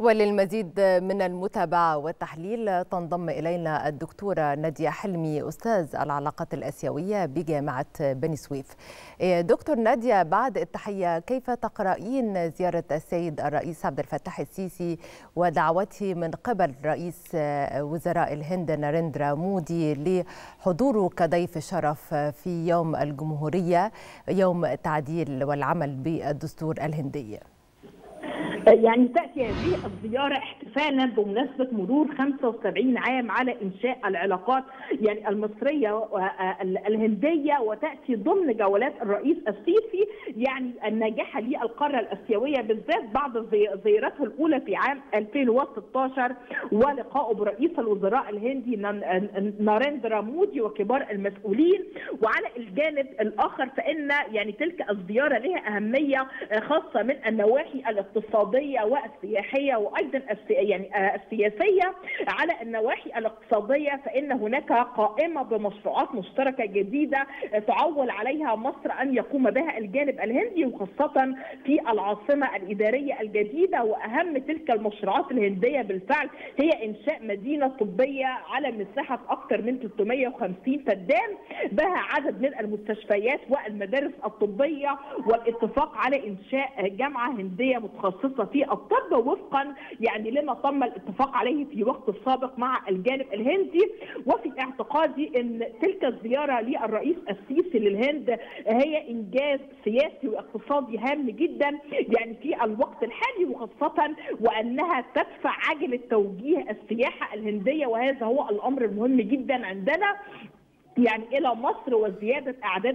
وللمزيد من المتابعة والتحليل تنضم إلينا الدكتورة نادية حلمي أستاذ العلاقات الآسيوية بجامعة بني سويف. دكتور نادية، بعد التحية، كيف تقرأين زيارة السيد الرئيس عبد الفتاح السيسي ودعوته من قبل رئيس وزراء الهند ناريندرا مودي لحضوره كضيف شرف في يوم الجمهورية، يوم التعديل والعمل بالدستور الهندي؟ يعني تأتي هذه الزيارة احتفالا بمناسبة مرور 75 عام على إنشاء العلاقات يعني المصرية الهندية، وتأتي ضمن جولات الرئيس السيسي يعني الناجحة للقارة الآسيوية، بالذات بعد زيارته الأولى في عام 2016 ولقائه برئيس الوزراء الهندي ناريندرا مودي وكبار المسؤولين. وعلى الجانب الآخر فإن يعني تلك الزيارة لها أهمية خاصة من النواحي الاقتصادية والسياحيه وايضا السياسيه. على النواحي الاقتصاديه فان هناك قائمه بمشروعات مشتركه جديده تعول عليها مصر ان يقوم بها الجانب الهندي، وخاصه في العاصمه الاداريه الجديده. واهم تلك المشروعات الهنديه بالفعل هي انشاء مدينه طبيه على مساحه اكثر من 350 فدان بها عدد من المستشفيات والمدارس الطبيه، والاتفاق على انشاء جامعه هنديه متخصصه في الطب وفقا يعني لما تم الاتفاق عليه في وقت سابق مع الجانب الهندي. وفي اعتقادي ان تلك الزياره للرئيس السيسي للهند هي انجاز سياسي واقتصادي هام جدا يعني في الوقت الحالي، وخاصه وانها تدفع عجله توجيه السياحه الهنديه، وهذا هو الامر المهم جدا عندنا يعني الى مصر، وزياده اعداد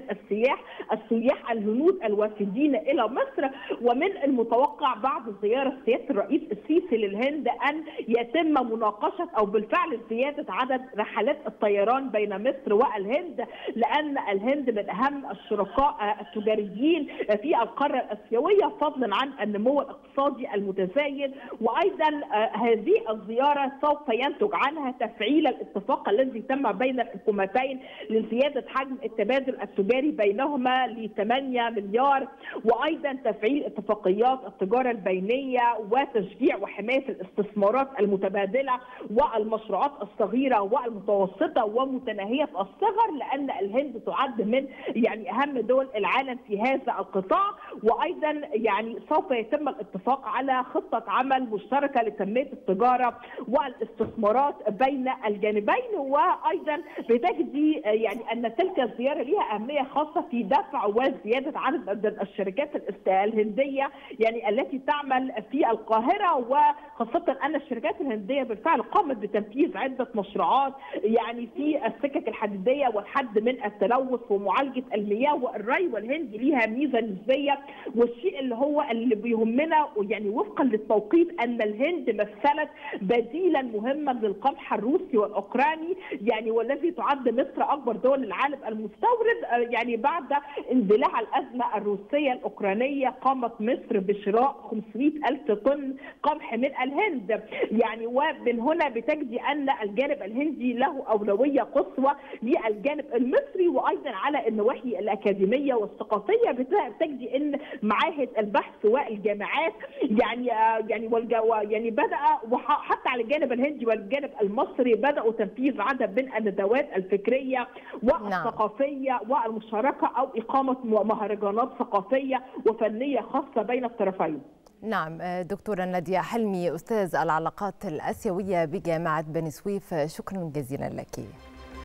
السياح الهنود الوافدين الى مصر. ومن المتوقع بعد زياره سياده الرئيس السيسي للهند ان يتم مناقشه او بالفعل زياده عدد رحلات الطيران بين مصر والهند، لان الهند من اهم الشركاء التجاريين في القاره الاسيويه فضلا عن النمو الاقتصادي المتزايد. وايضا هذه الزياره سوف ينتج عنها تفعيل الاتفاق الذي تم بين الحكومتين لزيادة حجم التبادل التجاري بينهما ل 8 مليار، وأيضا تفعيل اتفاقيات التجارة البينية وتشجيع وحماية الاستثمارات المتبادلة والمشروعات الصغيرة والمتوسطة ومتناهية الصغر، لأن الهند تعد من يعني أهم دول العالم في هذا القطاع. وأيضا يعني سوف يتم الاتفاق على خطة عمل مشتركة لتنمية التجارة والاستثمارات بين الجانبين. وأيضا بتجدي يعني ان تلك الزياره لها اهميه خاصه في دفع وزياده عدد الشركات الهنديه يعني التي تعمل في القاهره، وخاصه ان الشركات الهنديه بالفعل قامت بتنفيذ عده مشروعات يعني في السكك الحديديه والحد من التلوث ومعالجه المياه والري، والهند ليها ميزه نسبيه. والشيء اللي بيهمنا يعني وفقا للتوقيت ان الهند مثلت بديلا مهما للقمح الروسي والاوكراني يعني، والذي تعد مصر اكبر دول العالم المستورد. يعني بعد اندلاع الازمه الروسيه الاوكرانيه قامت مصر بشراء 500,000 طن قمح من الهند يعني، ومن هنا بتجدي ان الجانب الهندي له اولويه قصوى للجانب المصري. وايضا على النواحي الاكاديميه والثقافيه بتجدي ان معاهد البحث والجامعات يعني بدا، وحتى على الجانب الهندي والجانب المصري بداوا تنفيذ عدد من الندوات الفكريه والثقافيه والمشاركه او اقامه مهرجانات ثقافيه وفنيه خاصه بين الطرفين. نعم، دكتورة نادية حلمي أستاذ العلاقات الآسيوية بجامعة بني سويف، شكرا جزيلا لك.